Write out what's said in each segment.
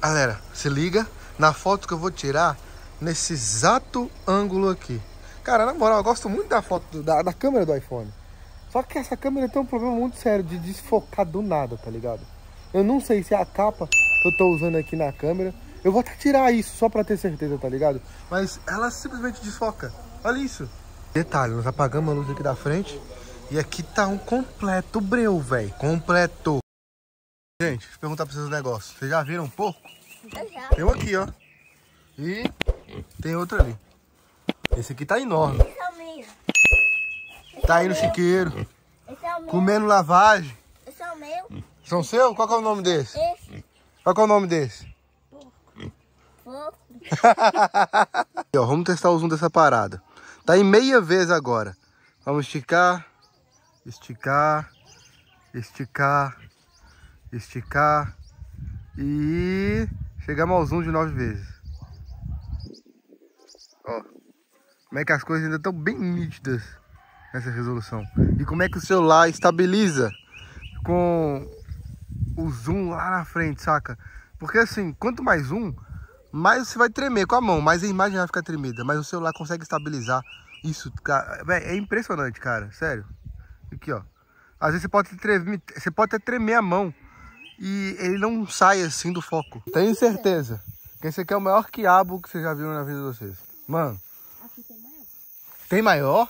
Galera, se liga na foto que eu vou tirar nesse exato ângulo aqui. Cara, na moral, eu gosto muito da foto da câmera do iPhone. Só que essa câmera tem um problema muito sério de desfocar do nada, tá ligado? Eu não sei se é a capa que eu tô usando aqui na câmera. Eu vou até tirar isso só pra ter certeza, tá ligado? Mas ela simplesmente desfoca. Olha isso. Detalhe, nós apagamos a luz aqui da frente. E aqui tá um completo breu, velho. Completo. Gente, deixa eu perguntar pra vocês um negócio. Vocês já viram um porco? Já. Tem um aqui, ó. E tem outro ali. Esse aqui tá enorme. Esse é o meu. Tá aí no chiqueiro. Esse é o meu. Comendo lavagem. Esse é o meu. São seu? Qual que é o nome desse? Esse. Qual que é o nome desse? Fofo. Ó, vamos testar o zoom dessa parada. Tá em meia vez agora. Vamos esticar. Esticar. Esticar. Esticar. E chegamos ao zoom de 9 vezes. Ó, como é que as coisas ainda estão bem nítidas nessa resolução. E como é que o celular estabiliza com o zoom lá na frente, saca? Porque assim, quanto mais zoom, mais você vai tremer com a mão, mais a imagem vai ficar tremida. Mas o celular consegue estabilizar isso, cara. É impressionante, cara, sério. Aqui, ó. Às vezes você pode até tremer a mão e ele não sai assim do foco. Tenho certeza que esse aqui é o maior quiabo que vocês já viram na vida de vocês. Mano. Aqui tem maior. Tem maior?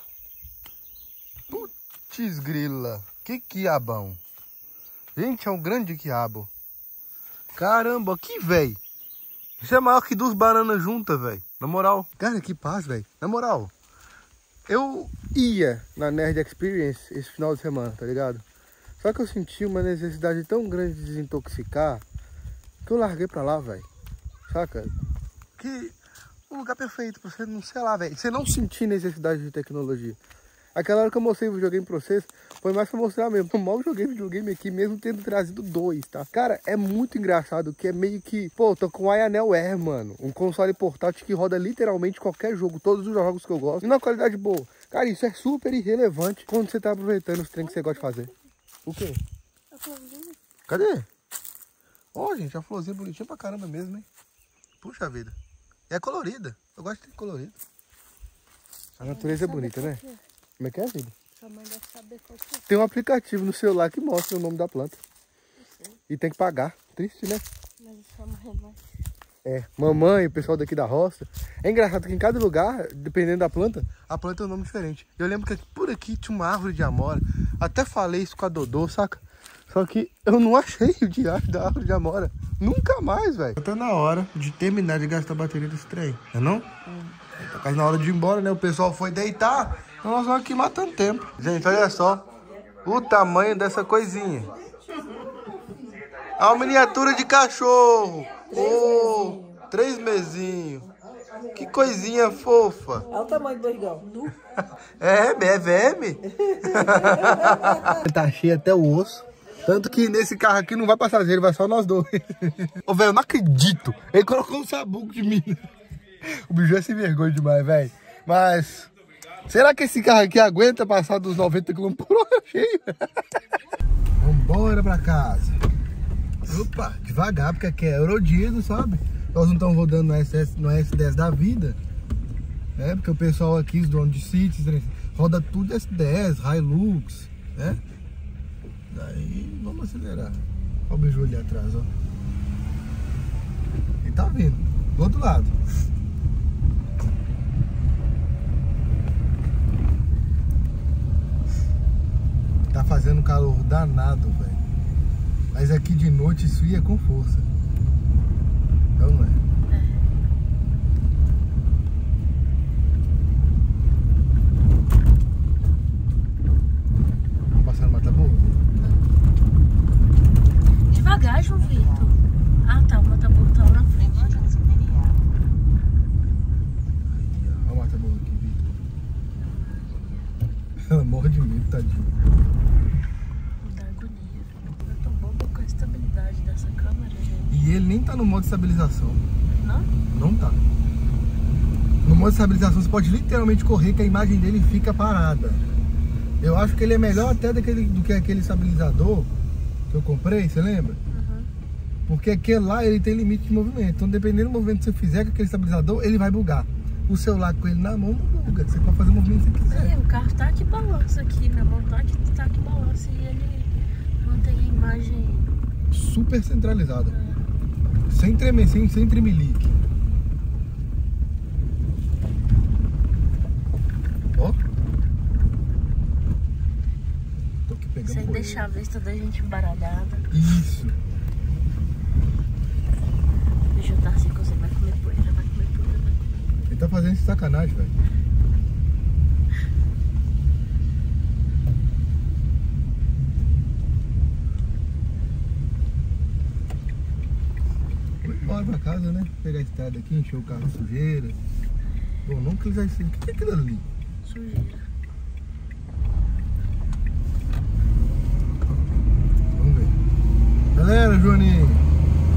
Putz grila. Que quiabão. Gente, é um grande quiabo. Caramba, que velho. Isso é maior que 2 bananas juntas, velho. Na moral. Cara, que paz, velho. Na moral. Eu ia na Nerd Experience esse final de semana, tá ligado? Só que eu senti uma necessidade tão grande de desintoxicar que eu larguei pra lá, velho. Saca? Que o lugar perfeito pra você não, sei lá, velho. Você não sentir necessidade de tecnologia. Aquela hora que eu mostrei o videogame pra vocês, foi mais pra mostrar mesmo. Eu mal joguei videogame aqui, mesmo tendo trazido 2, tá? Cara, é muito engraçado que é meio que... Pô, tô com o Ayanel Air, mano. Um console portátil que roda literalmente qualquer jogo, todos os jogos que eu gosto. E na qualidade boa. Cara, isso é super irrelevante quando você tá aproveitando os treinos que você gosta de fazer. O quê? A florzinha. Cadê? Ó, gente, a florzinha bonitinha pra caramba mesmo, hein? Puxa vida. E é colorida. Eu gosto de colorido. A natureza é bonita, né? Como é que é, vida? Sua mãe deve saber qual que é. Tem um aplicativo no celular que mostra o nome da planta. E tem que pagar. Triste, né? Mas sua mãe vai. É, mamãe, o pessoal daqui da roça. É engraçado que em cada lugar, dependendo da planta, a planta tem um nome diferente. Eu lembro que por aqui tinha uma árvore de amora. Até falei isso com a Dodô, saca? Só que eu não achei o diacho da árvore de amora. Nunca mais, velho. Tá na hora de terminar de gastar a bateria desse trem, não é não? Tá quase na hora de ir embora, né? O pessoal foi deitar. Então nós vamos aqui matando tempo. Gente, olha só o tamanho dessa coisinha. É uma miniatura de cachorro. 3 mesinhos. Que coisinha fofa. Olha o tamanho do barrigão. É verme. Tá cheio até o osso. Tanto que nesse carro aqui não vai passageiro, vai só nós dois. Ô, velho, eu não acredito. Ele colocou um sabugo de mim. O bicho é sem vergonha demais, velho. Mas... será que esse carro aqui aguenta passar dos 90 km por hora cheio? Vambora pra casa. Opa, devagar, porque aqui é Eurodiesel, sabe? Nós não estamos rodando no S10 da vida. É, porque o pessoal aqui, os donos de sítios, roda tudo S10, Hilux, né? Daí, vamos acelerar. Olha o bicho ali atrás, ó. Ele tá vindo, do outro lado. Tá fazendo calor danado, velho. Mas aqui de noite isso ia com força. Então não é? Vamos passar no Mata Boa? Devagar, João Vitor. Ah, tá. O Mata Boa tá lá na frente. Olha o Mata Boa aqui, Vitor. Ela morre de medo, tadinho. Estabilidade dessa câmera, gente. E ele nem tá no modo de estabilização. Não? Não tá. No modo de estabilização você pode literalmente correr que a imagem dele fica parada. Eu acho que ele é melhor até do que aquele estabilizador que eu comprei, você lembra? Uhum. Porque aquele lá, ele tem limite de movimento. Então, dependendo do movimento que você fizer com aquele estabilizador, ele vai bugar. O celular com ele na mão não buga. Você pode fazer o movimento que você quiser. Sim, o carro tá que balança aqui, minha mão tá que balança e ele mantém a imagem Super centralizada. Sem tremer, sem tremelique. Ó. Tô aqui pegando sem deixar a vista da gente embaralhada. Isso. Deixa eu estar assim, que você vai comer poeira, vai comer poeira. Ele tá fazendo esse sacanagem, velho. Vou embora pra casa, né? Pegar a estrada aqui, encher o carro de sujeira. Bom, não que ele vai ser. O que é aquilo ali? Sujeira. Vamos ver. Galera, Joaninho.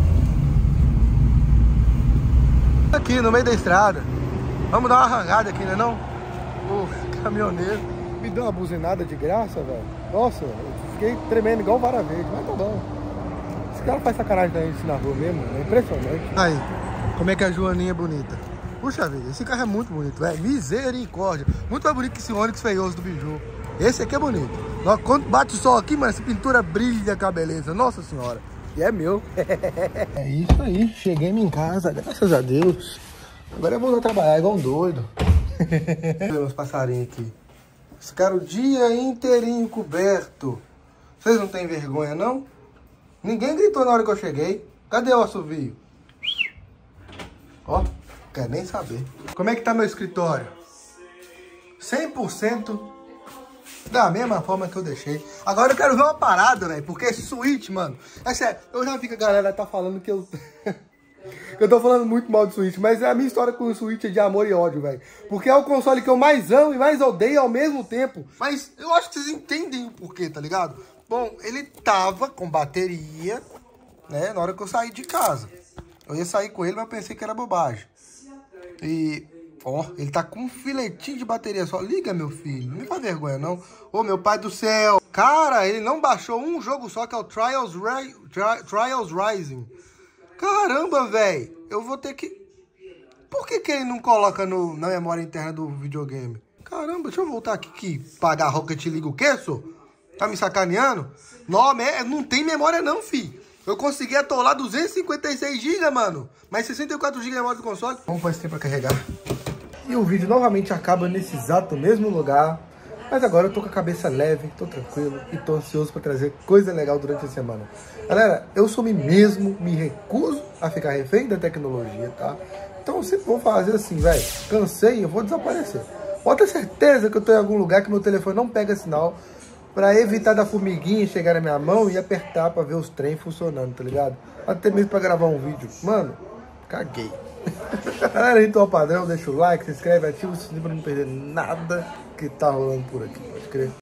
Aqui no meio da estrada. Vamos dar uma arrancada aqui, né não? O caminhoneiro me deu uma buzinada de graça, velho. Nossa, eu fiquei tremendo igual vara verde, mas tá bom. Esse cara faz sacanagem da gente na rua mesmo, é impressionante. Aí, como é que a Joaninha é bonita. Puxa vida, esse carro é muito bonito, velho. Misericórdia. Muito mais bonito que esse Onix feioso do Biju. Esse aqui é bonito. Quando bate o sol aqui, mano, essa pintura brilha com a beleza. Nossa senhora. E é meu. É isso aí. Cheguei em casa, graças a Deus. Agora eu vou lá trabalhar igual um doido. Olha meus passarinhos aqui. Esse cara o dia inteirinho coberto. Vocês não têm vergonha, não? Ninguém gritou na hora que eu cheguei. Cadê o assovio? Ó, quer nem saber. Como é que tá meu escritório? 100% da mesma forma que eu deixei. Agora eu quero ver uma parada, velho. Porque esse Switch, mano, é sério, eu já vi que a galera tá falando que eu... eu tô falando muito mal do Switch, mas a minha história com o Switch é de amor e ódio, velho. Porque é o console que eu mais amo e mais odeio ao mesmo tempo. Mas eu acho que vocês entendem o porquê, tá ligado? Bom, ele tava com bateria, né, na hora que eu saí de casa. Eu ia sair com ele, mas eu pensei que era bobagem. E... ó, ele tá com um filetinho de bateria só. Liga, meu filho. Não me faz vergonha, não. Ô, meu pai do céu. Cara, ele não baixou um jogo só, que é o Trials Rising. Caramba, velho. Eu vou ter que... Por que ele não coloca na memória interna do videogame? Caramba, deixa eu voltar aqui que pagar Rocket League o quê, sô? Tá me sacaneando? Não tem memória não, fi. Eu consegui atolar 256 GB, mano. Mais 64 GB de memória do console. Vamos pôr esse tempo pra carregar. E o vídeo novamente acaba nesse exato mesmo lugar. Mas agora eu tô com a cabeça leve, tô tranquilo e tô ansioso pra trazer coisa legal durante a semana. Galera, eu sou me recuso a ficar refém da tecnologia, tá? Então eu sempre vou fazer assim, velho. Cansei, eu vou desaparecer. Pode ter certeza que eu tô em algum lugar que meu telefone não pega sinal, pra evitar da formiguinha chegar na minha mão e apertar pra ver os trem funcionando, tá ligado? Até mesmo pra gravar um vídeo. Mano, caguei. Galera, então ao padrão, deixa o like, se inscreve, ativa o sininho pra não perder nada que tá rolando por aqui, pode crer.